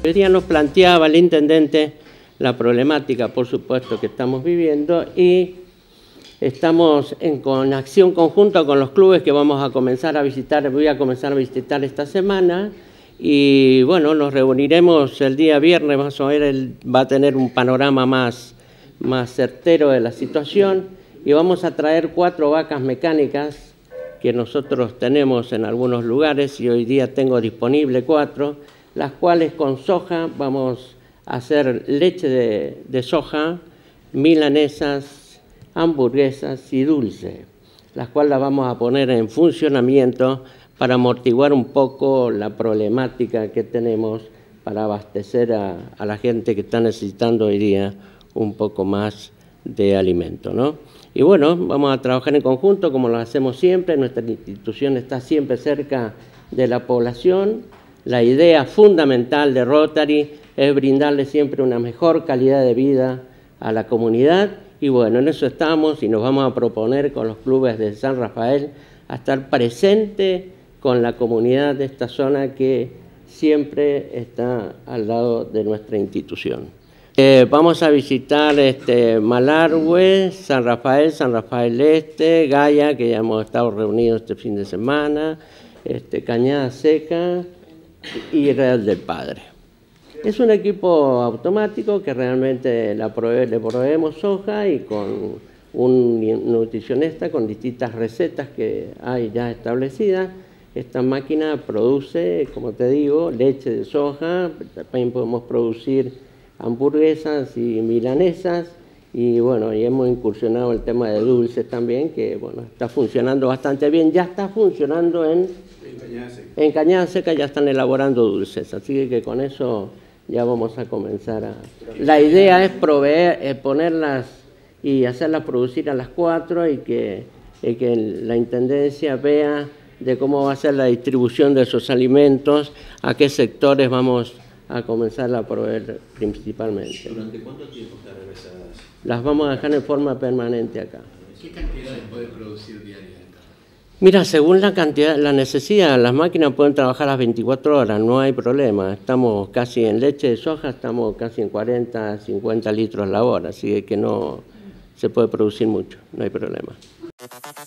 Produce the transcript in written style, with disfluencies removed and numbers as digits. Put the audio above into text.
Hoy día nos planteaba el intendente la problemática, por supuesto, que estamos viviendo y estamos con acción conjunta con los clubes que vamos a comenzar a visitar, voy a comenzar a visitar esta semana y bueno, nos reuniremos el día viernes, más o menos él va a tener un panorama más certero de la situación y vamos a traer 4 vacas mecánicas que nosotros tenemos en algunos lugares y hoy día tengo disponible 4, las cuales con soja vamos a hacer leche de soja, milanesas, hamburguesas y dulce, las cuales las vamos a poner en funcionamiento para amortiguar un poco la problemática que tenemos para abastecer a la gente que está necesitando hoy día un poco más de alimento, ¿no? Y bueno, vamos a trabajar en conjunto como lo hacemos siempre, nuestra institución está siempre cerca de la población. La idea fundamental de Rotary es brindarle siempre una mejor calidad de vida a la comunidad y bueno, en eso estamos y nos vamos a proponer con los clubes de San Rafael a estar presente con la comunidad de esta zona que siempre está al lado de nuestra institución. Vamos a visitar Malargüe, San Rafael Este, Gaya, que ya hemos estado reunidos este fin de semana, Cañada Seca y Real del Padre. Es un equipo automático que realmente le proveemos soja y con un nutricionista con distintas recetas que hay ya establecidas. Esta máquina produce, como te digo, leche de soja, también podemos producir hamburguesas y milanesas y bueno, y hemos incursionado el tema de dulces también, que bueno, está funcionando bastante bien, ya está funcionando en Cañada Seca, ya están elaborando dulces, así que con eso ya vamos a comenzar a... La idea es ponerlas y hacerlas producir a las 4 y que la Intendencia vea de cómo va a ser la distribución de esos alimentos, a qué sectores vamos a comenzar a proveer principalmente. ¿Durante cuánto tiempo están regresadas? Las vamos a dejar en forma permanente acá. ¿Qué cantidades puede producir diariamente? Mira, según la cantidad, la necesidad, las máquinas pueden trabajar las 24 horas, no hay problema. Estamos casi en leche de soja, estamos casi en 40, 50 litros la hora, así que no se puede producir mucho, no hay problema.